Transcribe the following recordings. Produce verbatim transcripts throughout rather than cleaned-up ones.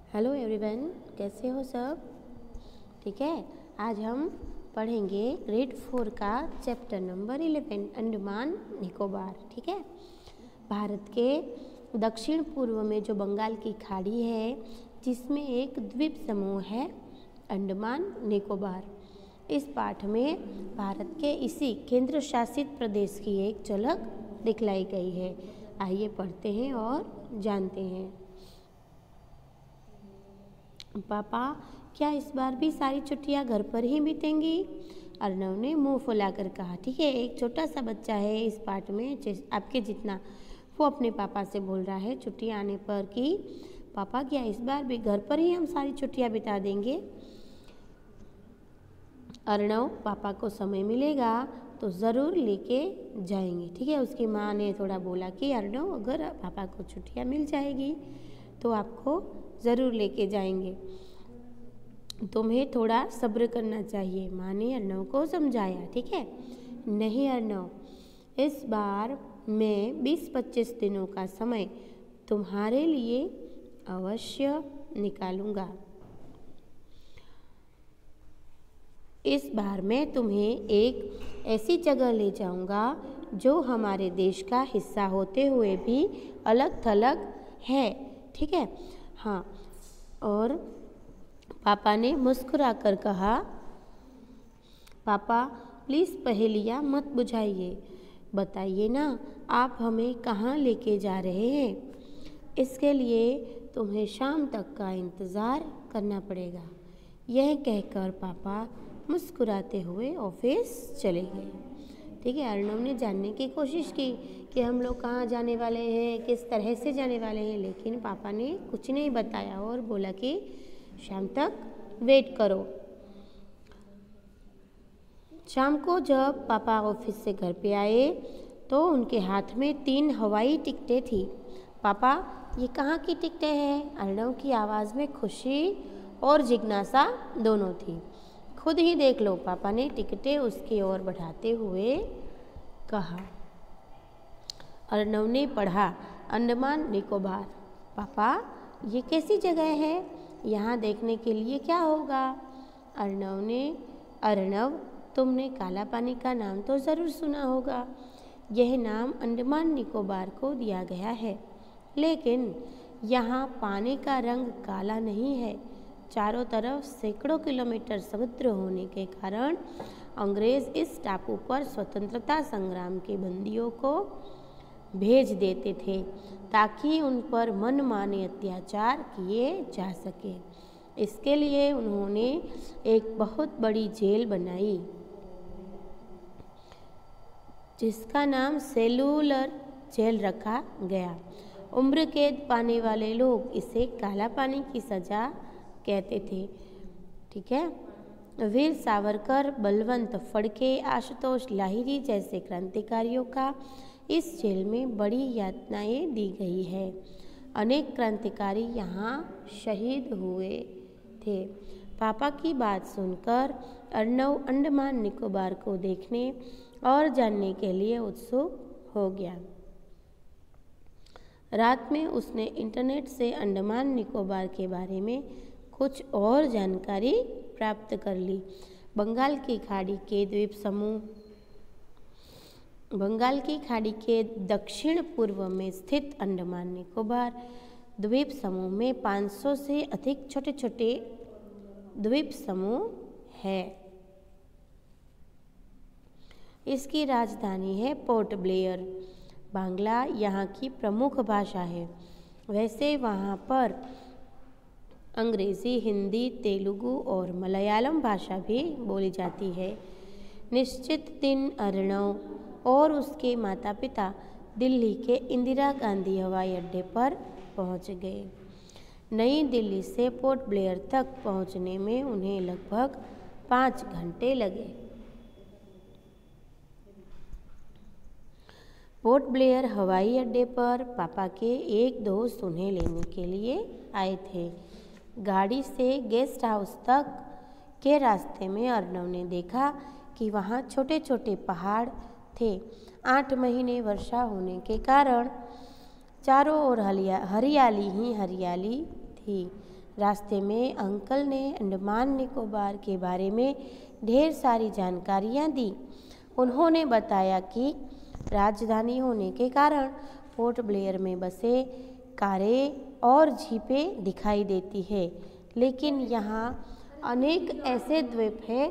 Hello everyone, कैसे हो सब? ठीक है। आज हम पढ़ेंगे ग्रेड फोर का chapter number eleven Andaman Nicobar. ठीक है। भारत के दक्षिण पूर्व में जो बंगाल की खाड़ी है, जिसमें एक द्वीप समूह है अंडमान निकोबार। इस पाठ में भारत के इसी केंद्र शासित प्रदेश की एक झलक दिखलाई गई है। आइए पढ़ते हैं और जानते हैं। पापा, क्या इस बार भी सारी छुट्टियां घर पर ही बीतेंगी? अर्णव ने मुंह फुलाकर कहा। ठीक है, एक छोटा सा बच्चा है इस पाठ में आपके जितना, वो अपने पापा से बोल रहा है छुट्टियां आने पर कि पापा, क्या इस बार भी घर पर ही हम सारी छुट्टियां बिता देंगे? अर्णव, पापा को समय मिलेगा तो ज़रूर लेके जाएंगे। ठीक है। उसकी माँ ने थोड़ा बोला कि अर्णव, अगर पापा को छुट्टियां मिल जाएगी तो आपको ज़रूर लेके जाएंगे, तुम्हें थोड़ा सब्र करना चाहिए। माँ ने अर्णव को समझाया। ठीक है। नहीं अर्णव, इस बार मैं बीस पच्चीस दिनों का समय तुम्हारे लिए अवश्य निकालूंगा। इस बार मैं तुम्हें एक ऐसी जगह ले जाऊंगा जो हमारे देश का हिस्सा होते हुए भी अलग थलग है। ठीक है। हाँ, और पापा ने मुस्कुराकर कहा, पापा प्लीज़ पहेलियाँ मत बुझाइए, बताइए ना आप हमें कहाँ लेके जा रहे हैं। इसके लिए तुम्हें शाम तक का इंतज़ार करना पड़ेगा। यह कहकर पापा मुस्कुराते हुए ऑफिस चले गए। ठीक है। अर्णव ने जानने की कोशिश की कि हम लोग कहाँ जाने वाले हैं, किस तरह से जाने वाले हैं, लेकिन पापा ने कुछ नहीं बताया और बोला कि शाम तक वेट करो। शाम को जब पापा ऑफिस से घर पे आए तो उनके हाथ में तीन हवाई टिकटें थी। पापा, ये कहाँ की टिकटें हैं? अर्णव की आवाज़ में खुशी और जिज्ञासा दोनों थी। खुद ही देख लो, पापा ने टिकटें उसकी ओर बढ़ाते हुए कहा। अर्णव ने पढ़ा, अंडमान निकोबार। पापा, ये कैसी जगह है? यहाँ देखने के लिए क्या होगा? अर्णव ने अर्णव तुमने काला पानी का नाम तो ज़रूर सुना होगा। यह नाम अंडमान निकोबार को दिया गया है, लेकिन यहाँ पानी का रंग काला नहीं है। चारों तरफ सैकड़ों किलोमीटर समुद्र होने के कारण अंग्रेज इस टापू पर स्वतंत्रता संग्राम के बंदियों को भेज देते थे ताकि उन पर मनमाने अत्याचार किए जा सके। इसके लिए उन्होंने एक बहुत बड़ी जेल बनाई जिसका नाम सेलुलर जेल रखा गया। उम्र कैद पाने वाले लोग इसे काला पानी की सज़ा कहते थे। ठीक है। वीर सावरकर, बलवंत फड़के, आशुतोष लाहिरी जैसे क्रांतिकारियों का इस जेल में बड़ी यातनाएं दी गई है। अनेक क्रांतिकारी यहाँ शहीद हुए थे। पापा की बात सुनकर अर्णव अंडमान निकोबार को देखने और जानने के लिए उत्सुक हो गया। रात में उसने इंटरनेट से अंडमान निकोबार के बारे में कुछ और जानकारी प्राप्त कर ली। बंगाल की खाड़ी के द्वीप समूह बंगाल की खाड़ी के दक्षिण पूर्व में स्थित अंडमान निकोबार द्वीप समूह में पाँच सौ से अधिक छोटे छोटे द्वीप समूह है। इसकी राजधानी है पोर्ट ब्लेयर। बांग्ला यहाँ की प्रमुख भाषा है। वैसे वहाँ पर अंग्रेज़ी, हिंदी, तेलुगु और मलयालम भाषा भी बोली जाती है। निश्चित दिन अर्णव और उसके माता पिता दिल्ली के इंदिरा गांधी हवाई अड्डे पर पहुंच गए। नई दिल्ली से पोर्ट ब्लेयर तक पहुंचने में उन्हें लगभग पाँच घंटे लगे। पोर्ट ब्लेयर हवाई अड्डे पर पापा के एक दोस्त उन्हें लेने के लिए आए थे। गाड़ी से गेस्ट हाउस तक के रास्ते में अर्णव ने देखा कि वहाँ छोटे छोटे पहाड़ थे। आठ महीने वर्षा होने के कारण चारों ओर हरियाली ही हरियाली थी। रास्ते में अंकल ने अंडमान निकोबार के बारे में ढेर सारी जानकारियाँ दी। उन्होंने बताया कि राजधानी होने के कारण पोर्ट ब्लेयर में बसे कारें और झीपें दिखाई देती है, लेकिन यहाँ अनेक ऐसे द्वीप हैं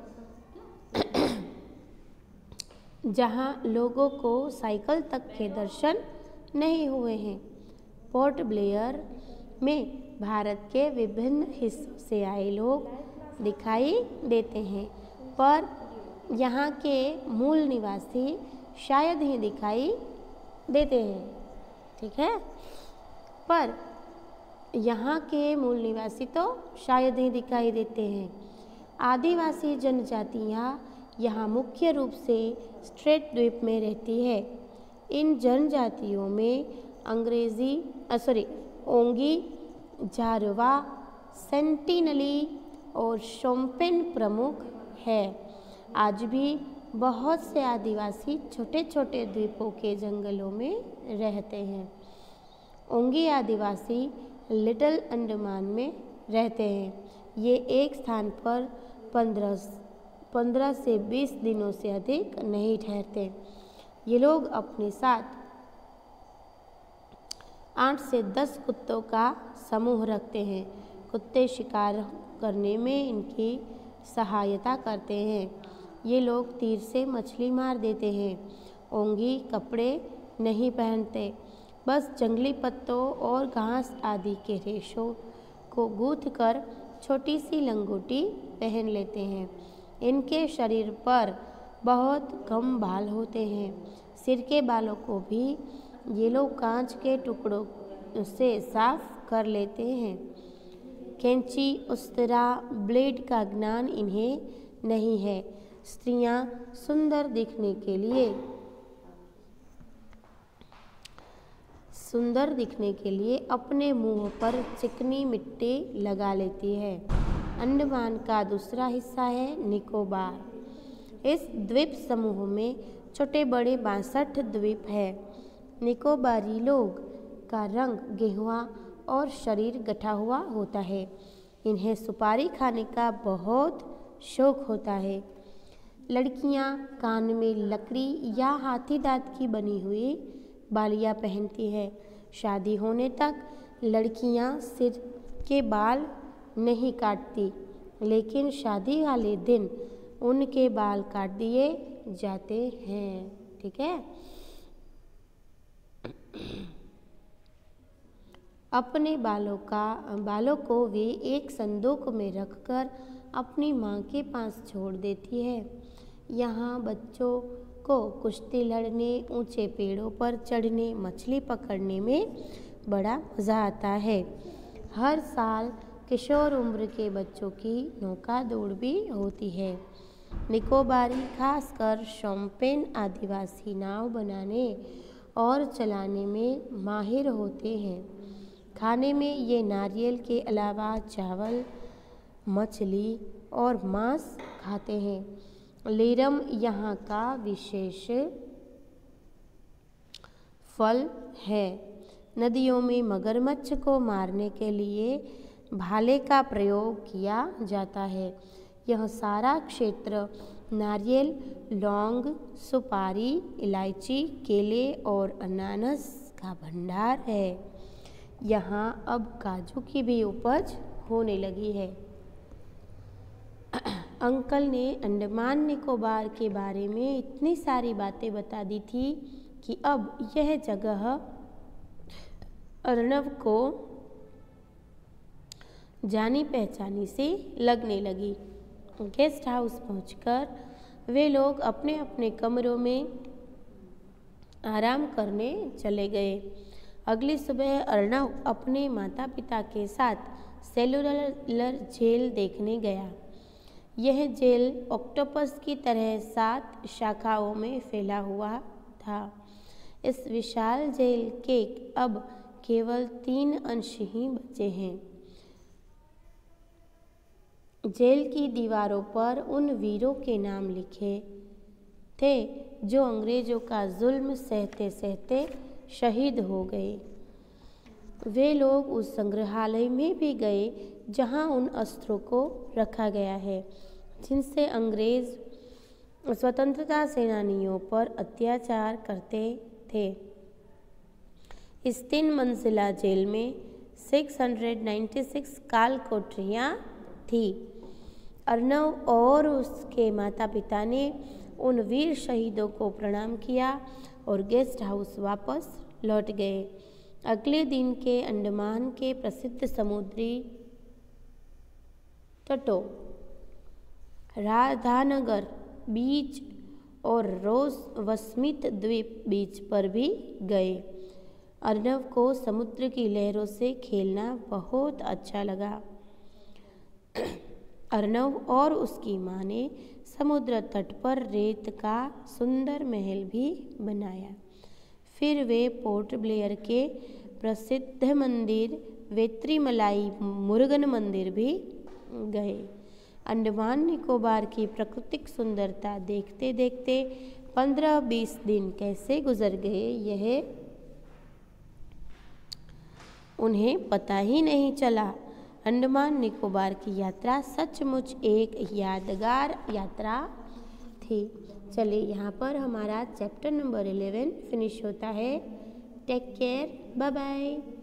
जहाँ लोगों को साइकिल तक के दर्शन नहीं हुए हैं। पोर्ट ब्लेयर में भारत के विभिन्न हिस्सों से आए लोग दिखाई देते हैं, पर यहाँ के मूल निवासी शायद ही दिखाई देते हैं। ठीक है, पर यहाँ के मूल निवासी तो शायद ही दिखाई देते हैं। आदिवासी जनजातियाँ यहाँ मुख्य रूप से स्ट्रेट द्वीप में रहती है। इन जनजातियों में अंग्रेजी सॉरी ओंगी, जारवा, सेंटिनली और शोम्पेन प्रमुख है। आज भी बहुत से आदिवासी छोटे छोटे द्वीपों के जंगलों में रहते हैं। ओंगी आदिवासी लिटिल अंडमान में रहते हैं। ये एक स्थान पर पंद्रह पंद्रह से बीस दिनों से अधिक नहीं ठहरते। ये लोग अपने साथ आठ से दस कुत्तों का समूह रखते हैं। कुत्ते शिकार करने में इनकी सहायता करते हैं। ये लोग तीर से मछली मार देते हैं। ओंगी कपड़े नहीं पहनते, बस जंगली पत्तों और घास आदि के रेशों को गूंथ कर छोटी सी लंगोटी पहन लेते हैं। इनके शरीर पर बहुत कम बाल होते हैं। सिर के बालों को भी ये लोग कांच के टुकड़ों से साफ कर लेते हैं। कैंची, उस्तरा, ब्लेड का ज्ञान इन्हें नहीं है। स्त्रियां सुंदर दिखने के लिए सुंदर दिखने के लिए अपने मुंह पर चिकनी मिट्टी लगा लेती है। अंडमान का दूसरा हिस्सा है निकोबार। इस द्वीप समूह में छोटे बड़े बासठ द्वीप है। निकोबारी लोग का रंग गेहुआ और शरीर गठा हुआ होता है। इन्हें सुपारी खाने का बहुत शौक होता है। लड़कियां कान में लकड़ी या हाथी दांत की बनी हुई बालियां पहनती है। शादी होने तक लड़कियां सिर के बाल नहीं काटती, लेकिन शादी वाले दिन उनके बाल काट दिए जाते हैं। ठीक है, अपने बालों का बालों को वे एक संदूक में रखकर अपनी माँ के पास छोड़ देती है। यहाँ बच्चों को कुश्ती लड़ने, ऊंचे पेड़ों पर चढ़ने, मछली पकड़ने में बड़ा मज़ा आता है। हर साल किशोर उम्र के बच्चों की नौका दौड़ भी होती है। निकोबारी खासकर शोम्पेन आदिवासी नाव बनाने और चलाने में माहिर होते हैं। खाने में ये नारियल के अलावा चावल, मछली और मांस खाते हैं। लीरम यहाँ का विशेष फल है। नदियों में मगरमच्छ को मारने के लिए भाले का प्रयोग किया जाता है। यह सारा क्षेत्र नारियल, लौंग, सुपारी, इलायची, केले और अनानास का भंडार है। यहाँ अब काजू की भी उपज होने लगी है। अंकल ने अंडमान निकोबार के बारे में इतनी सारी बातें बता दी थी कि अब यह जगह अर्णव को जानी पहचानी से लगने लगी। गेस्ट हाउस पहुंचकर वे लोग अपने अपने कमरों में आराम करने चले गए। अगली सुबह अर्णव अपने माता पिता के साथ सेलुलर जेल देखने गया। यह जेल ऑक्टोपस की तरह सात शाखाओं में फैला हुआ था। इस विशाल जेल के अब केवल तीन अंश ही बचे हैं। जेल की दीवारों पर उन वीरों के नाम लिखे थे जो अंग्रेजों का जुल्म सहते सहते शहीद हो गए। वे लोग उस संग्रहालय में भी गए जहां उन अस्त्रों को रखा गया है जिनसे अंग्रेज स्वतंत्रता सेनानियों पर अत्याचार करते थे। इस तीन मंजिला जेल में छह सौ छियानवे काल कोठरियाँ थी। अर्नव और उसके माता पिता ने उन वीर शहीदों को प्रणाम किया और गेस्ट हाउस वापस लौट गए। अगले दिन के अंडमान के प्रसिद्ध समुद्री तटों राधानगर बीच और रोज व स्मिथ द्वीप बीच पर भी गए। अर्नव को समुद्र की लहरों से खेलना बहुत अच्छा लगा। अर्नव और उसकी माँ ने समुद्र तट पर रेत का सुंदर महल भी बनाया। फिर वे पोर्ट ब्लेयर के प्रसिद्ध मंदिर वेत्रीमलाई मुरुगन मंदिर भी गए। अंडमान निकोबार की प्राकृतिक सुंदरता देखते देखते पंद्रह बीस दिन कैसे गुजर गए यह उन्हें पता ही नहीं चला। अंडमान निकोबार की यात्रा सचमुच एक यादगार यात्रा थी। चलिए यहाँ पर हमारा चैप्टर नंबर इलेवन फिनिश होता है। Take care, bye bye.